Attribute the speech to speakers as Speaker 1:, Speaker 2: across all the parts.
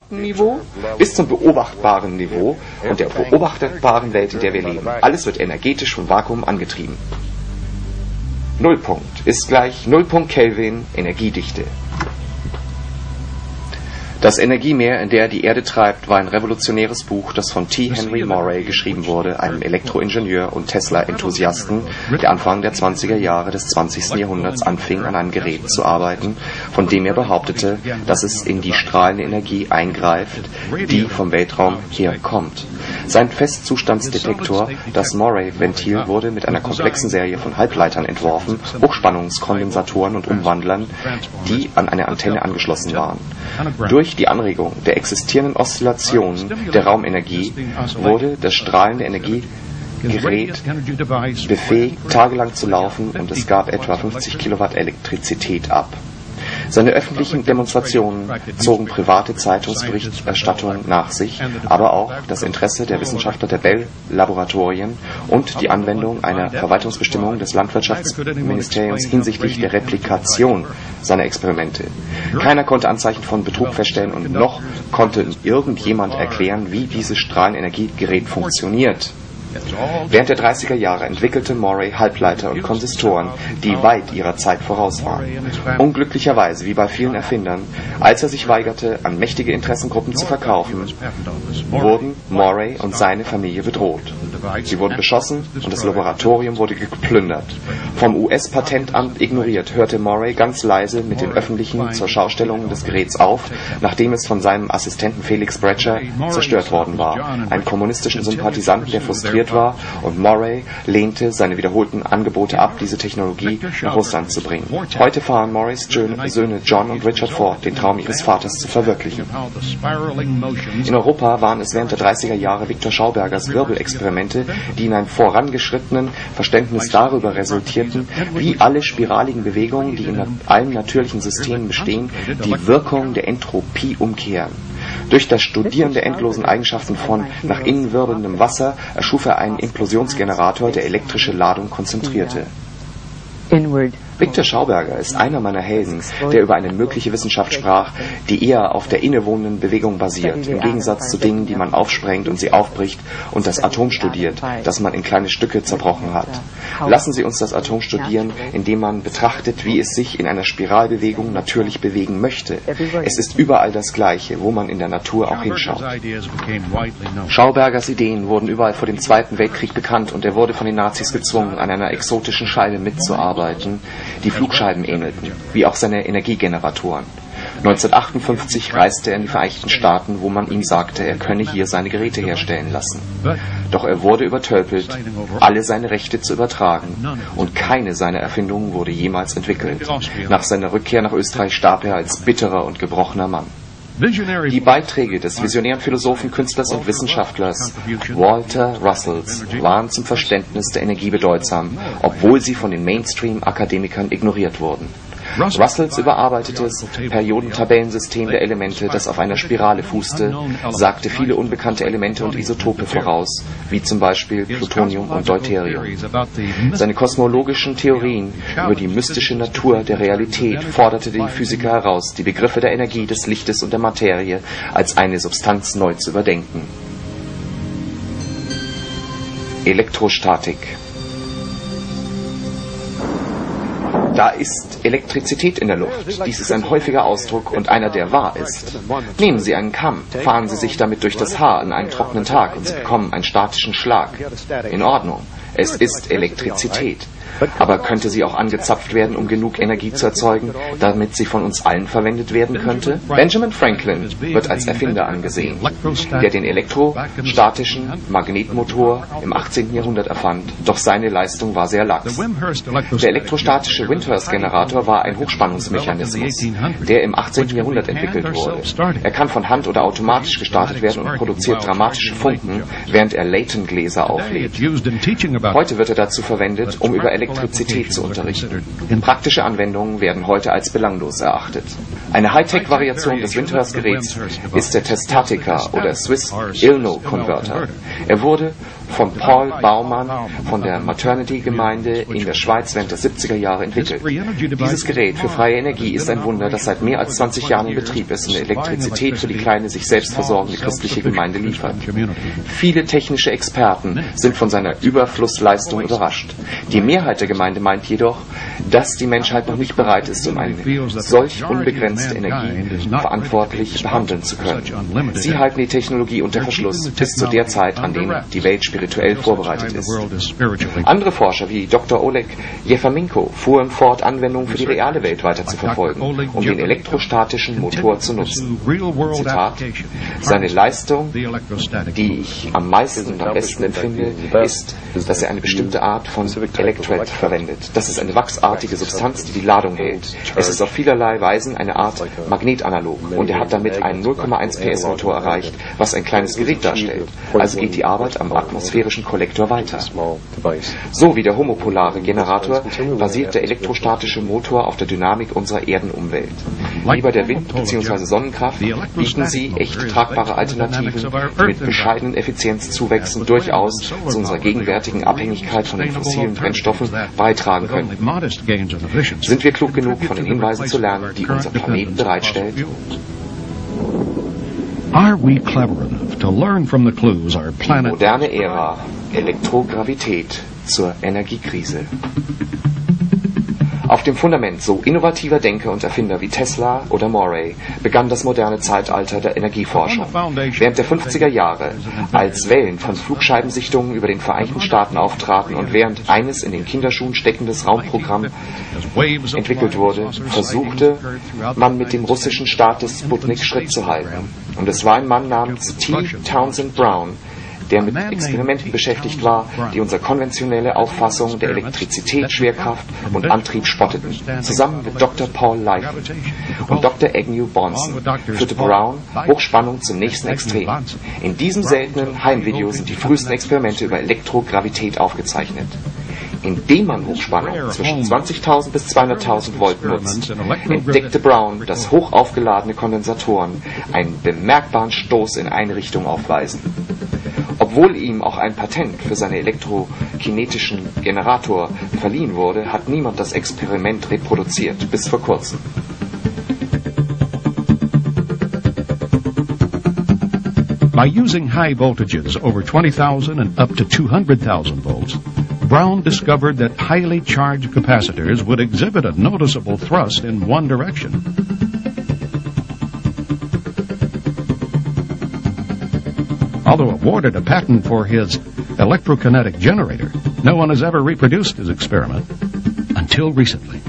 Speaker 1: Quantenniveau bis zum beobachtbaren Niveau und der beobachtbaren Welt, in der wir leben. Alles wird energetisch vom Vakuum angetrieben. Nullpunkt ist gleich 0 Kelvin Energiedichte. Das Energiemeer, in der die Erde treibt, war ein revolutionäres Buch, das von T. Henry Moray geschrieben wurde, einem Elektroingenieur und Tesla-Enthusiasten, der Anfang der 20er Jahre des 20. Jahrhunderts anfing, an einem Gerät zu arbeiten, von dem er behauptete, dass es in die strahlende Energie eingreift, die vom Weltraum herkommt. Sein Festzustandsdetektor, das Moray-Ventil, wurde mit einer komplexen Serie von Halbleitern entworfen, Hochspannungskondensatoren und Umwandlern, die an eine Antenne angeschlossen waren. Durch die Anregung der existierenden Oszillationen der Raumenergie wurde das strahlende Energiegerät befähigt, tagelang zu laufen, und es gab etwa 50 Kilowatt Elektrizität ab. Seine öffentlichen Demonstrationen zogen private Zeitungsberichterstattung nach sich, aber auch das Interesse der Wissenschaftler der Bell-Laboratorien und die Anwendung einer Verwaltungsbestimmung des Landwirtschaftsministeriums hinsichtlich der Replikation seiner Experimente. Keiner konnte Anzeichen von Betrug feststellen und noch konnte irgendjemand erklären, wie dieses Strahlenenergiegerät funktioniert. Während der 30er Jahre entwickelte Moray Halbleiter und Konsistoren, die weit ihrer Zeit voraus waren. Unglücklicherweise, wie bei vielen Erfindern, als er sich weigerte, an mächtige Interessengruppen zu verkaufen, wurden Moray und seine Familie bedroht. Sie wurden beschossen und das Laboratorium wurde geplündert. Vom US-Patentamt ignoriert, hörte Moray ganz leise mit den öffentlichen Zurschaustellungen des Geräts auf, nachdem es von seinem Assistenten Felix Brecher zerstört worden war, einem kommunistischen Sympathisanten, der frustriert war, und Moray lehnte seine wiederholten Angebote ab, diese Technologie nach Russland zu bringen. Heute fahren Morays Söhne John und Richard fort, den Traum ihres Vaters zu verwirklichen. In Europa waren es während der 30er Jahre Victor Schaubergers Wirbelexperimente, die in einem vorangeschrittenen Verständnis darüber resultierten, wie alle spiraligen Bewegungen, die in allen natürlichen Systemen bestehen, die Wirkung der Entropie umkehren. Durch das Studieren der endlosen Eigenschaften von nach innen wirbelndem Wasser erschuf er einen Implosionsgenerator, der elektrische Ladung konzentrierte. Victor Schauberger ist einer meiner Helden, der über eine mögliche Wissenschaft sprach, die eher auf der innewohnenden Bewegung basiert, im Gegensatz zu Dingen, die man aufsprengt und sie aufbricht, und das Atom studiert, das man in kleine Stücke zerbrochen hat. Lassen Sie uns das Atom studieren, indem man betrachtet, wie es sich in einer Spiralbewegung natürlich bewegen möchte. Es ist überall das Gleiche, wo man in der Natur auch hinschaut. Schaubergers Ideen wurden überall vor dem Zweiten Weltkrieg bekannt, und er wurde von den Nazis gezwungen, an einer exotischen Scheibe mitzuarbeiten, die Flugscheiben ähnelten, wie auch seine Energiegeneratoren. 1958 reiste er in die Vereinigten Staaten, wo man ihm sagte, er könne hier seine Geräte herstellen lassen. Doch er wurde übertölpelt, alle seine Rechte zu übertragen, und keine seiner Erfindungen wurde jemals entwickelt. Nach seiner Rückkehr nach Österreich starb er als bitterer und gebrochener Mann. Die Beiträge des visionären Philosophen, Künstlers und Wissenschaftlers Walter Russells waren zum Verständnis der Energie bedeutsam, obwohl sie von den Mainstream-Akademikern ignoriert wurden. Russells überarbeitetes Periodentabellensystem der Elemente, das auf einer Spirale fußte, sagte viele unbekannte Elemente und Isotope voraus, wie zum Beispiel Plutonium und Deuterium. Seine kosmologischen Theorien über die mystische Natur der Realität forderte die Physiker heraus, die Begriffe der Energie, des Lichtes und der Materie als eine Substanz neu zu überdenken. Elektrostatik. Da ist Elektrizität in der Luft. Dies ist ein häufiger Ausdruck und einer, der wahr ist. Nehmen Sie einen Kamm, fahren Sie sich damit durch das Haar an einem trockenen Tag und Sie bekommen einen statischen Schlag. In Ordnung. Es ist Elektrizität. Aber könnte sie auch angezapft werden, um genug Energie zu erzeugen, damit sie von uns allen verwendet werden könnte? Benjamin Franklin wird als Erfinder angesehen, der den elektrostatischen Magnetmotor im 18. Jahrhundert erfand, doch seine Leistung war sehr lax. Der elektrostatische Windhurst-Generator war ein Hochspannungsmechanismus, der im 18. Jahrhundert entwickelt wurde. Er kann von Hand oder automatisch gestartet werden und produziert dramatische Funken, während er Layton-Gläser auflädt. Heute wird er dazu verwendet, um über Elektrizität zu unterrichten. Praktische Anwendungen werden heute als belanglos erachtet. Eine Hightech-Variation des Windhurst-Geräts ist der Testatica oder Swiss Ilno Converter. Er wurde von Paul Baumann von der Maternity-Gemeinde in der Schweiz während der 70er Jahre entwickelt. Dieses Gerät für freie Energie ist ein Wunder, das seit mehr als 20 Jahren in Betrieb ist und Elektrizität für die kleine, sich selbst versorgende christliche Gemeinde liefert. Viele technische Experten sind von seiner Überflussleistung überrascht. Die Mehrheit der Gemeinde meint jedoch, dass die Menschheit noch nicht bereit ist, um eine solch unbegrenzte Energie verantwortlich behandeln zu können. Sie halten die Technologie unter Verschluss bis zu der Zeit, an der die Welt spirituell vorbereitet ist. Andere Forscher wie Dr. Oleg Jefamenko fuhren fort, Anwendungen für die reale Welt weiter zu verfolgen, um den elektrostatischen Motor zu nutzen. Zitat: Seine Leistung, die ich am meisten und am besten empfinde, ist, dass er eine bestimmte Art von Electret verwendet. Das ist eine wachsartige Substanz, die die Ladung hält. Es ist auf vielerlei Weisen eine Art Magnetanalog und er hat damit einen 0,1 PS Motor erreicht, was ein kleines Gerät darstellt. Also geht die Arbeit am atmosphärischen Kollektor weiter. So wie der homopolare Generator basiert der elektrostatische Motor auf der Dynamik unserer Erdenumwelt. Wie bei der Wind- bzw. Sonnenkraft bieten sie echt tragbare Alternativen, die mit bescheidenen Effizienzzuwächsen durchaus zu unserer gegenwärtigen Abhängigkeit von den fossilen Brennstoffen beitragen können. Sind wir klug genug, von den Hinweisen zu lernen, die unser Planet bereitstellt? Die moderne Ära, Elektrogravität zur Energiekrise. Auf dem Fundament so innovativer Denker und Erfinder wie Tesla oder Morey begann das moderne Zeitalter der Energieforschung. Während der 50er Jahre, als Wellen von Flugscheibensichtungen über den Vereinigten Staaten auftraten und während eines in den Kinderschuhen steckendes Raumprogramm entwickelt wurde, versuchte man mit dem russischen Staat des Sputnik Schritt zu halten. Und es war ein Mann namens T. Townsend Brown, der mit Experimenten beschäftigt war, die unsere konventionelle Auffassung der Elektrizität, Schwerkraft und Antrieb spotteten. Zusammen mit Dr. Paul Leighton und Dr. Agnew Bonson führte Brown Hochspannung zum nächsten Extrem. In diesem seltenen Heimvideo sind die frühesten Experimente über Elektrogravität aufgezeichnet. Indem man Hochspannung zwischen 20.000 bis 200.000 Volt nutzt, entdeckte Brown, dass hochaufgeladene Kondensatoren einen bemerkbaren Stoß in eine Richtung aufweisen. Obwohl ihm auch ein Patent für seinen elektrokinetischen Generator verliehen wurde, hat niemand das Experiment reproduziert, bis vor kurzem.
Speaker 2: By using high voltages over 20,000 and up to 200,000 volts, Brown discovered that highly charged capacitors would exhibit a noticeable thrust in one direction. Although awarded a patent for his electrokinetic generator, no one has ever reproduced his experiment until recently.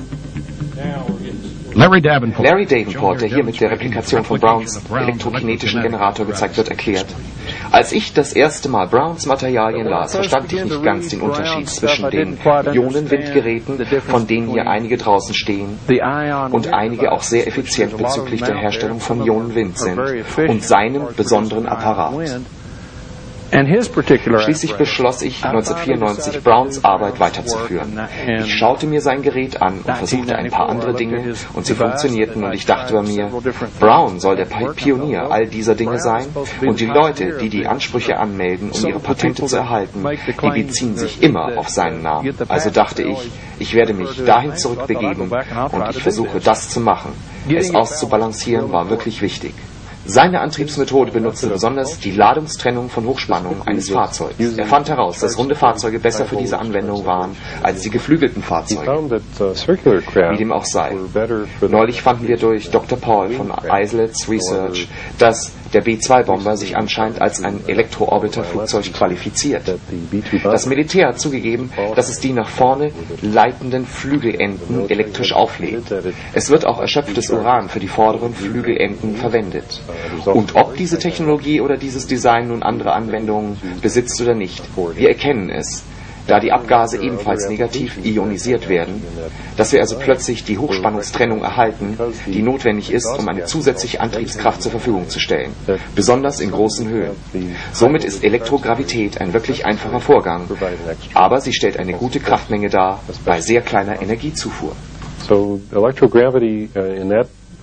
Speaker 2: Larry
Speaker 1: Davenport, der hier mit der Replikation von Browns elektrokinetischen Generator gezeigt wird, erklärt: Als ich das erste Mal Browns Materialien las, verstand ich nicht ganz den Unterschied zwischen den Ionenwindgeräten, von denen hier einige draußen stehen und einige auch sehr effizient bezüglich der Herstellung von Ionenwind sind, und seinem besonderen Apparat. Schließlich beschloss ich 1994, Browns Arbeit weiterzuführen. Ich schaute mir sein Gerät an und versuchte ein paar andere Dinge und sie funktionierten und ich dachte bei mir, Brown soll der Pionier all dieser Dinge sein und die Leute, die die Ansprüche anmelden, um ihre Patente zu erhalten, die beziehen sich immer auf seinen Namen. Also dachte ich, ich werde mich dahin zurückbegeben und ich versuche das zu machen. Es auszubalancieren war wirklich wichtig. Seine Antriebsmethode benutzte besonders die Ladungstrennung von Hochspannung eines Fahrzeugs. Er fand heraus, dass runde Fahrzeuge besser für diese Anwendung waren als die geflügelten Fahrzeuge. Wie dem auch sei. Neulich fanden wir durch Dr. Paul von Islets Research, dass der B-2-Bomber sich anscheinend als ein Elektro-Orbiter-Flugzeug qualifiziert. Das Militär hat zugegeben, dass es die nach vorne leitenden Flügelenden elektrisch auflädt. Es wird auch erschöpftes Uran für die vorderen Flügelenden verwendet. Und ob diese Technologie oder dieses Design nun andere Anwendungen besitzt oder nicht, wir erkennen es, da die Abgase ebenfalls negativ ionisiert werden, dass wir also plötzlich die Hochspannungstrennung erhalten, die notwendig ist, um eine zusätzliche Antriebskraft zur Verfügung zu stellen, besonders in großen Höhen. Somit ist Elektrogravität ein wirklich einfacher Vorgang, aber sie stellt eine gute Kraftmenge dar bei sehr kleiner Energiezufuhr.
Speaker 3: So electrogravity in that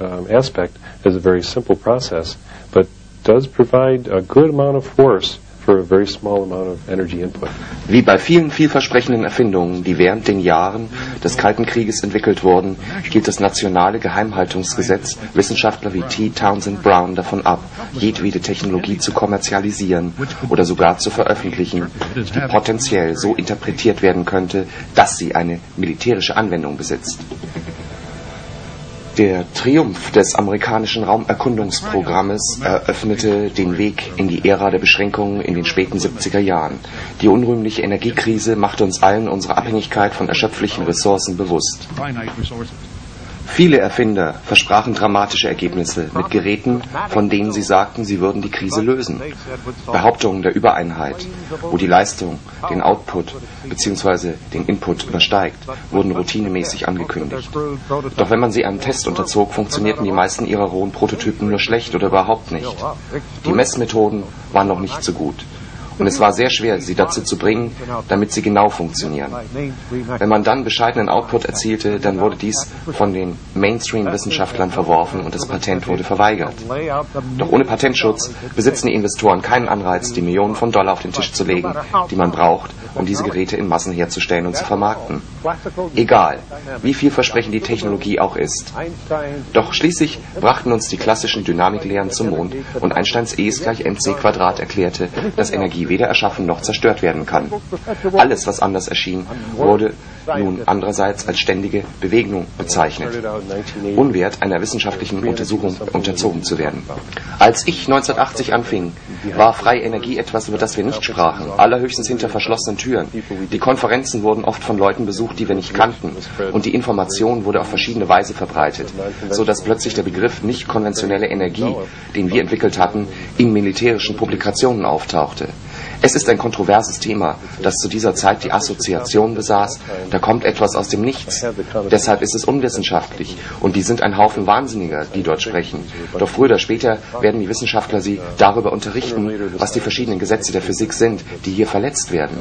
Speaker 3: aspect as a very simple process, but does provide a good amount of force for a very small amount of energy input.
Speaker 1: Wie bei vielen vielversprechenden Erfindungen, die während den Jahren des Kalten Krieges entwickelt wurden, hielt das nationale Geheimhaltungsgesetz Wissenschaftler wie T. Townsend Brown davon ab, jedwede Technologie zu kommerzialisieren oder sogar zu veröffentlichen, die potenziell so interpretiert werden könnte, dass sie eine militärische Anwendung besitzt. Der Triumph des amerikanischen Raumerkundungsprogrammes eröffnete den Weg in die Ära der Beschränkungen in den späten 70er Jahren. Die unrühmliche Energiekrise machte uns allen unsere Abhängigkeit von erschöpflichen Ressourcen bewusst. Viele Erfinder versprachen dramatische Ergebnisse mit Geräten, von denen sie sagten, sie würden die Krise lösen. Behauptungen der Übereinheit, wo die Leistung den Output bzw. den Input übersteigt, wurden routinemäßig angekündigt. Doch wenn man sie einem Test unterzog, funktionierten die meisten ihrer rohen Prototypen nur schlecht oder überhaupt nicht. Die Messmethoden waren noch nicht so gut. Und es war sehr schwer, sie dazu zu bringen, damit sie genau funktionieren. Wenn man dann bescheidenen Output erzielte, dann wurde dies von den Mainstream-Wissenschaftlern verworfen und das Patent wurde verweigert. Doch ohne Patentschutz besitzen die Investoren keinen Anreiz, die Millionen von Dollar auf den Tisch zu legen, die man braucht, um diese Geräte in Massen herzustellen und zu vermarkten. Egal, wie vielversprechend die Technologie auch ist. Doch schließlich brachten uns die klassischen Dynamiklehren zum Mond und Einsteins E ist gleich mc² erklärte, dass Energie weder erschaffen noch zerstört werden kann. Alles, was anders erschien, wurde nun andererseits als ständige Bewegung bezeichnet, unwert einer wissenschaftlichen Untersuchung unterzogen zu werden. Als ich 1980 anfing, war freie Energie etwas, über das wir nicht sprachen, allerhöchstens hinter verschlossenen Türen. Die Konferenzen wurden oft von Leuten besucht, die wir nicht kannten, und die Information wurde auf verschiedene Weise verbreitet, so dass plötzlich der Begriff nicht konventionelle Energie, den wir entwickelt hatten, in militärischen Publikationen auftauchte. Es ist ein kontroverses Thema, das zu dieser Zeit die Assoziation besaß, da kommt etwas aus dem Nichts. Deshalb ist es unwissenschaftlich und die sind ein Haufen Wahnsinniger, die dort sprechen. Doch früher oder später werden die Wissenschaftler sie darüber unterrichten, was die verschiedenen Gesetze der Physik sind, die hier verletzt werden.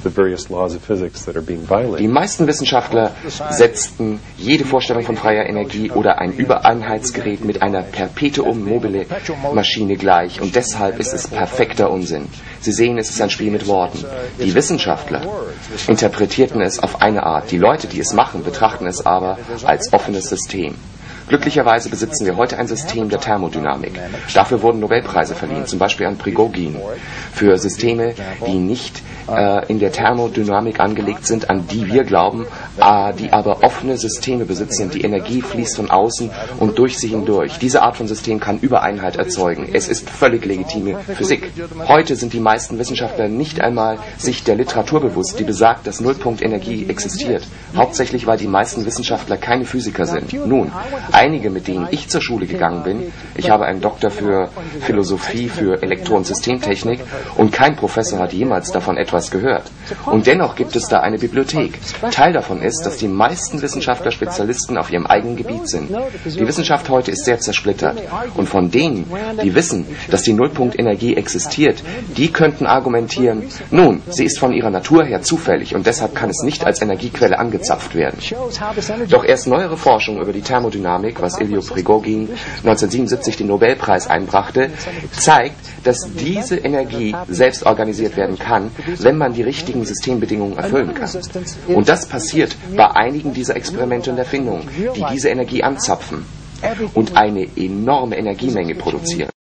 Speaker 1: Die meisten Wissenschaftler setzten jede Vorstellung von freier Energie oder ein Übereinheitsgerät mit einer Perpetuum mobile Maschine gleich und deshalb ist es perfekter Unsinn. Sie sehen, es ist ein Spiel mit Worten. Die Wissenschaftler interpretierten es auf eine Art, die Leute, die es machen, betrachten es aber als offenes System. Glücklicherweise besitzen wir heute ein System der Thermodynamik. Dafür wurden Nobelpreise verliehen, zum Beispiel an Prigogine, für Systeme, die nicht in der Thermodynamik angelegt sind, an die wir glauben, die aber offene Systeme besitzen. Die Energie fließt von außen und durch sie hindurch. Diese Art von System kann Übereinheit erzeugen. Es ist völlig legitime Physik. Heute sind die meisten Wissenschaftler nicht einmal sich der Literatur bewusst, die besagt, dass Nullpunktenergie existiert. Hauptsächlich, weil die meisten Wissenschaftler keine Physiker sind. Nun, einige, mit denen ich zur Schule gegangen bin, ich habe einen Doktor für Philosophie, für Elektro- und Systemtechnik und kein Professor hat jemals davon etwas gehört. Und dennoch gibt es da eine Bibliothek. Teil davon ist, dass die meisten Wissenschaftler Spezialisten auf ihrem eigenen Gebiet sind. Die Wissenschaft heute ist sehr zersplittert. Und von denen, die wissen, dass die Nullpunktenergie existiert, die könnten argumentieren, nun, sie ist von ihrer Natur her zufällig und deshalb kann es nicht als Energiequelle angezapft werden. Doch erst neuere Forschung über die Thermodynamik, was Ilya Prigogine 1977 den Nobelpreis einbrachte, zeigt, dass diese Energie selbst organisiert werden kann, wenn man die richtigen Systembedingungen erfüllen kann. Und das passiert bei einigen dieser Experimente und Erfindungen, die diese Energie anzapfen und eine enorme Energiemenge produzieren.